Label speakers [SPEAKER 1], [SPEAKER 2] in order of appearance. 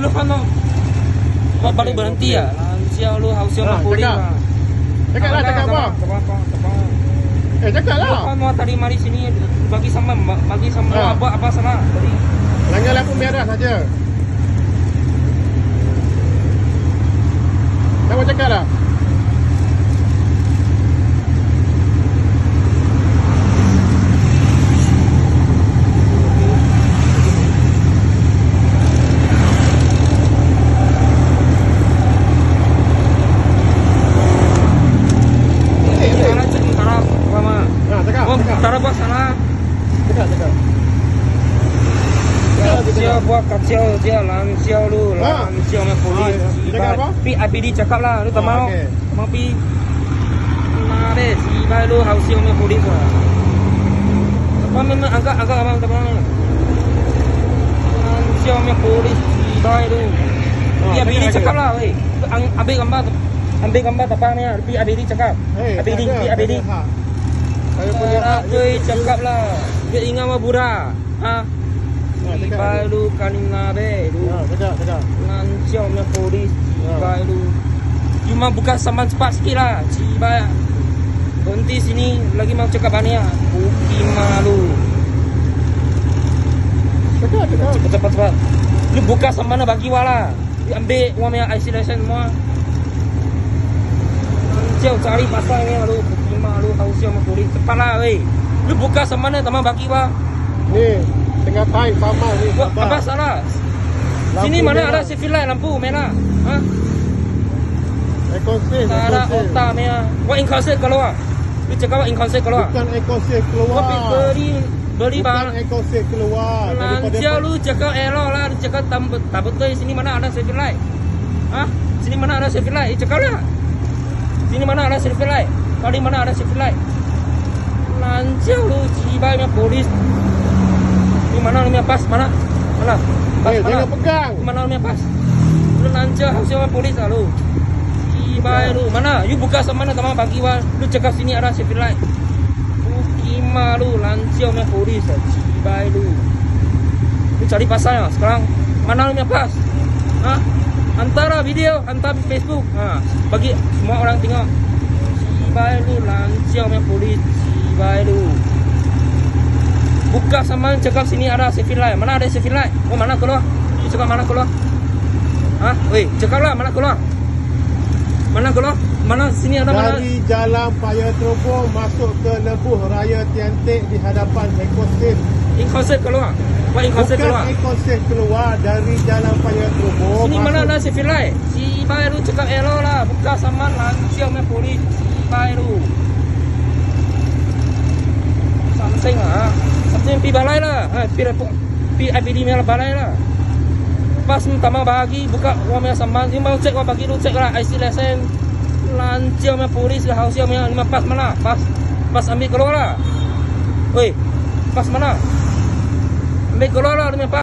[SPEAKER 1] Lu kan baru berhenti ya. Lansia lu hausnya mau pulih.
[SPEAKER 2] Cakap lah, cakap apa? Cakap lah.
[SPEAKER 1] Lu kan mau tadi mari sini bagi sama apa sana tadi.
[SPEAKER 2] Langgar lampu merah saja. Tak mau cakap dah.
[SPEAKER 1] Tara buat sana.
[SPEAKER 2] Cakap.
[SPEAKER 1] Lansia buat kacau dia, lansia lu, lansia punya polis. Pi APD cakap lah, lu tak mau. Mau pi. Nah deh, si bayi lu hausnya punya polis lah. Apa memang angkat abang tak mau. Lansia punya polis, si bayi lu. Pi APD cakap lah, weh. Ambil gambar tapangnya, pi APD cakap. APD.
[SPEAKER 2] Saya punya hak.
[SPEAKER 1] Cakap lah. Dia ingat mah budak. Cibai lu kanina be lu.
[SPEAKER 2] Cakap.
[SPEAKER 1] Lancau punya polis. Cibai lu. Cuma buka saman cepat sikit lah. Cibai. Berhenti sini lagi mau cakap bania. Bukima lu.
[SPEAKER 2] Cakap.
[SPEAKER 1] Cepat. Lu buka saman bagi wala. Ambil uang punya isolation semua. Lancau cari pasangnya lu. Lu hausnya sama polis. Cepatlah weh. Lu buka semana teman bagi wah.
[SPEAKER 2] Ni tengah time paman ni.
[SPEAKER 1] Apa salah? Sini mana ada civil light lampu merah? Ha?
[SPEAKER 2] Ekosel.
[SPEAKER 1] Ada otak merah. Wah inconsent keluar. Lu cakap inconsent keluar.
[SPEAKER 2] Bukan ekosel keluar.
[SPEAKER 1] Beli bang.
[SPEAKER 2] Bukan ekosel keluar.
[SPEAKER 1] Lancar lu cakap error lah. Lu cakap tak betul. Sini mana ada civil light? Ha? Sini mana ada civil light? Cakap lah. Sini mana ada civil light? Kali mana ada civil light? Lancar lu cibai punya polis. Di mana lu punya pas? Mana?
[SPEAKER 2] Jangan pegang.
[SPEAKER 1] Di mana lu punya pas? Lu lancar hausnya polis lah lu. Cibai lu. Mana? You buka sama mana teman bagi wah. Lu cakap sini ada civil light. Kima lu lancar punya polis lah. Cibai lu. Lu cari pasnya sekarang. Mana lu punya pas? Ha? Antara video, hantar Facebook. Ha, bagi semua orang tengok. Cibai lu lancau punya polis. Cibai lu. Buka sama cakap sini ada civil light. Mana ada civil light? Oh mana keluar? You cakap mana keluar? Hah? Weh, cakaplah mana keluar? Mana keluar? Mana sini ada mana?
[SPEAKER 2] Dari Jalan Paya Terobong masuk ke Lebuh Raya Tiantik di hadapan Ekosel.
[SPEAKER 1] Inconsent keluar. Wah inconsent keluar.
[SPEAKER 2] Bukan Ekosel keluar dari Jalan Paya Terobong.
[SPEAKER 1] Sini mana ada civil light? Cibai lu cakap error lah. Buka sama lancau punya polis. Lu something lah. Something pi balai lah. Pi IPD punya balai lah. Pas pertama bagi buka uang punya saman. Dia mau cek bagi lu cek lah IC lesen. Lancau punya polis lah hausnya punya 5 pas mana? Pas ambil keluar lah. Weh, pas mana? Ambil keluar lah 5 pas.